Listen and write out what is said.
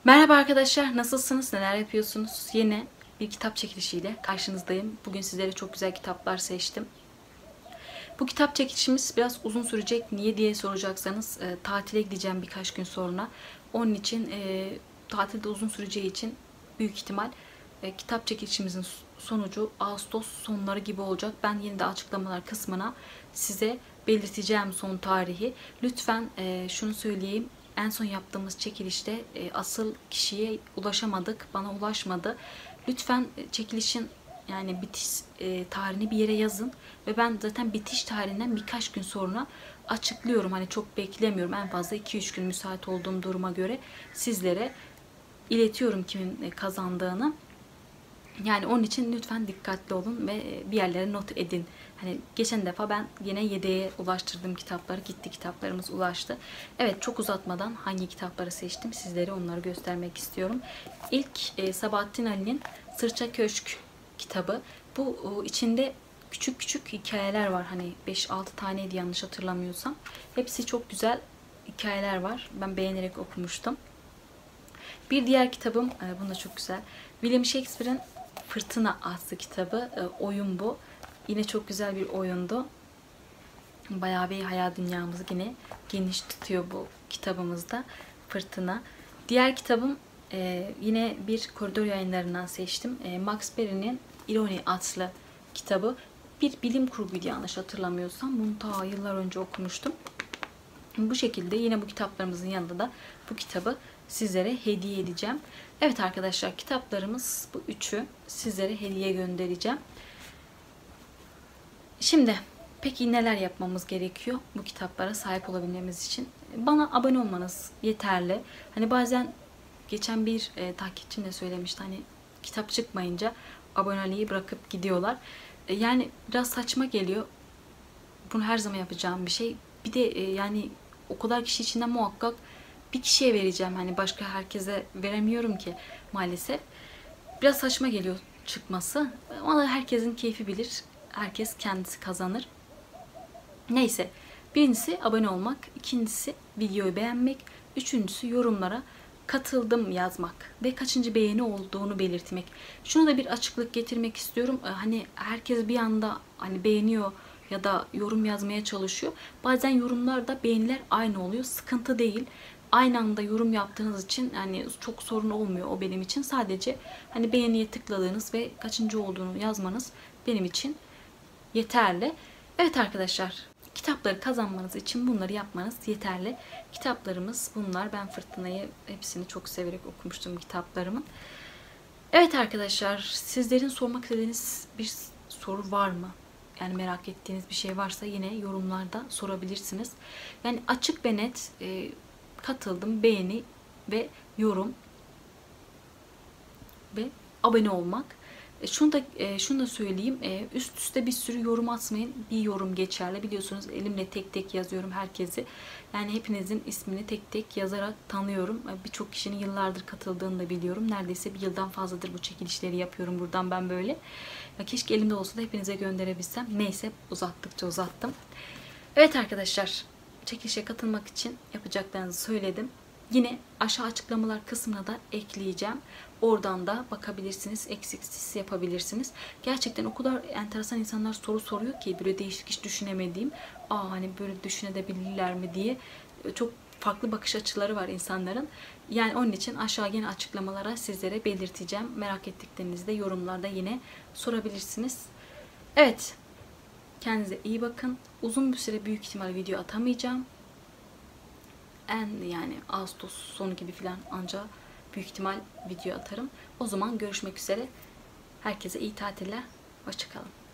Merhaba arkadaşlar, nasılsınız? Neler yapıyorsunuz? Yine bir kitap çekilişiyle karşınızdayım. Bugün sizlere çok güzel kitaplar seçtim. Bu kitap çekilişimiz biraz uzun sürecek. Niye diye soracaksanız tatile gideceğim birkaç gün sonra. Onun için tatilde uzun süreceği için büyük ihtimal kitap çekilişimizin sonucu Ağustos sonları gibi olacak. Ben yine de açıklamalar kısmına size belirteceğim son tarihi. Lütfen şunu söyleyeyim. En son yaptığımız çekilişte asıl kişiye ulaşamadık. Bana ulaşmadı. Lütfen çekilişin yani bitiş tarihini bir yere yazın. Ve ben zaten bitiş tarihinden birkaç gün sonra açıklıyorum. Hani çok beklemiyorum. En fazla 2-3 gün müsait olduğum duruma göre sizlere iletiyorum kimin kazandığını. Yani onun için lütfen dikkatli olun ve bir yerlere not edin. Hani geçen defa ben yine yedeğe ulaştırdım kitapları. Gitti kitaplarımız ulaştı. Evet, çok uzatmadan hangi kitapları seçtim sizlere onları göstermek istiyorum. İlk Sabahattin Ali'nin Sırça Köşk kitabı. Bu içinde küçük küçük hikayeler var. Hani 5-6 taneydi yanlış hatırlamıyorsam. Hepsi çok güzel hikayeler var. Ben beğenerek okumuştum. Bir diğer kitabım, bu da çok güzel. William Shakespeare'in Fırtına adlı kitabı. Oyun bu. Yine çok güzel bir oyundu. Bayağı bir hayal dünyamızı yine geniş tutuyor bu kitabımızda. Fırtına. Diğer kitabım yine bir koridor yayınlarından seçtim. Max Perry'nin İroni adlı kitabı. Bir bilim kurguydu yanlış hatırlamıyorsam. Bunu ta yıllar önce okumuştum. Bu şekilde yine bu kitaplarımızın yanında da bu kitabı sizlere hediye edeceğim. Evet arkadaşlar, kitaplarımız bu üçü sizlere hediye göndereceğim. Şimdi peki neler yapmamız gerekiyor bu kitaplara sahip olabilmemiz için? Bana abone olmanız yeterli. Hani bazen geçen bir takipçim de söylemişti, hani kitap çıkmayınca aboneliği bırakıp gidiyorlar. Yani biraz saçma geliyor. Bunu her zaman yapacağım bir şey. Bir de yani o kadar kişi içinden muhakkak bir kişiye vereceğim. Hani başka herkese veremiyorum ki maalesef. Biraz saçma geliyor çıkması. Ama herkesin keyfi bilir. Herkes kendisi kazanır. Neyse. Birincisi abone olmak. İkincisi videoyu beğenmek. Üçüncüsü yorumlara katıldım yazmak ve kaçıncı beğeni olduğunu belirtmek. Şunu da bir açıklık getirmek istiyorum. Hani herkes bir anda hani beğeniyor ya da yorum yazmaya çalışıyor. Bazen yorumlarda beğeniler aynı oluyor. Sıkıntı değil. Aynı anda yorum yaptığınız için yani çok sorun olmuyor o benim için. Sadece hani beğeniye tıkladığınız ve kaçıncı olduğunu yazmanız benim için yeterli. Evet arkadaşlar, kitapları kazanmanız için bunları yapmanız yeterli. Kitaplarımız bunlar. Ben Fırtına'yı hepsini çok severek okumuştum kitaplarımın. Evet arkadaşlar, sizlerin sormak istediğiniz bir soru var mı? Yani merak ettiğiniz bir şey varsa yine yorumlarda sorabilirsiniz. Yani açık ve net katıldım, beğeni ve yorum ve abone olmak. Şunu da söyleyeyim. Üst üste bir sürü yorum atmayın. Bir yorum geçerli. Biliyorsunuz elimle tek tek yazıyorum herkesi. Yani hepinizin ismini tek tek yazarak tanıyorum. Birçok kişinin yıllardır katıldığını da biliyorum. Neredeyse bir yıldan fazladır bu çekilişleri yapıyorum buradan ben böyle. Ya keşke elimde olsa da hepinize gönderebilsem. Neyse, uzattıkça uzattım. Evet arkadaşlar, çekilişe katılmak için yapacaklarınızı söyledim. Yine aşağı açıklamalar kısmına da ekleyeceğim. Oradan da bakabilirsiniz, eksiksiz yapabilirsiniz. Gerçekten o kadar enteresan insanlar soru soruyor ki böyle değişik hiç düşünemediğim, hani böyle düşünebilirler mi diye çok farklı bakış açıları var insanların. Yani onun için aşağı yine açıklamalara sizlere belirteceğim. Merak ettiklerinizi de yorumlarda yine sorabilirsiniz. Evet, kendinize iyi bakın. Uzun bir süre büyük ihtimal video atamayacağım. Yani Ağustos sonu gibi falan ancak büyük ihtimal video atarım. O zaman görüşmek üzere. Herkese iyi tatiller. Hoşça kalın.